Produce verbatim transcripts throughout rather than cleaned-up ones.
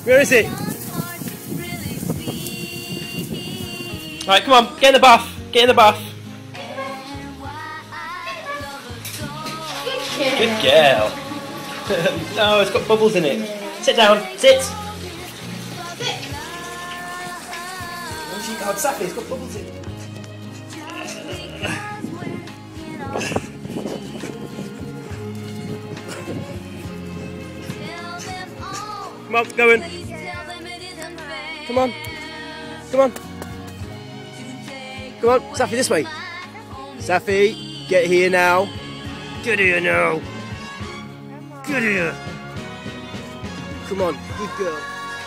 Where is it? Right, come on, get in the bath. Get in the bath. Good girl. No, it's got bubbles in it. Sit down. Sit. Oh, she can't Saffi, it's got bubbles in it. Come on, go in. Come on. Come on. Come on, Saffi, this way. Saffi, get here now. Get here now. Get here. Come on, good girl.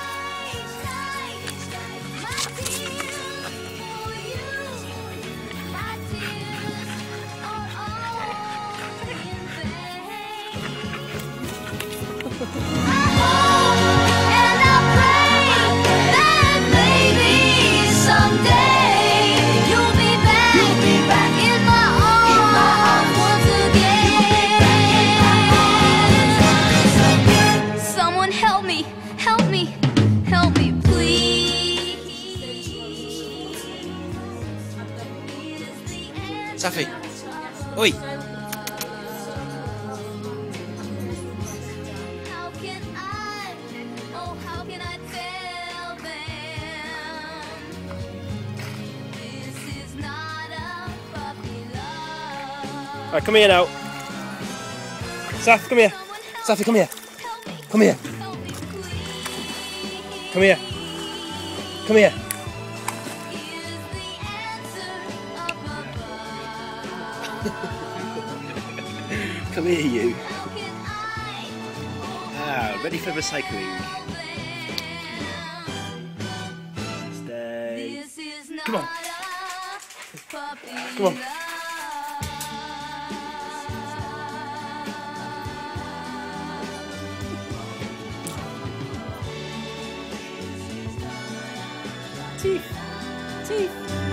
Saffi, oi! How can I, oh how can I tell them this is not a puppy love? Alright, come here now. Saffi, come here. Saffi, come here. Come here. Come here. Come here. Come here, you. Ah, ready for recycling. Stay. Come on. Come on. Teeth. Teeth.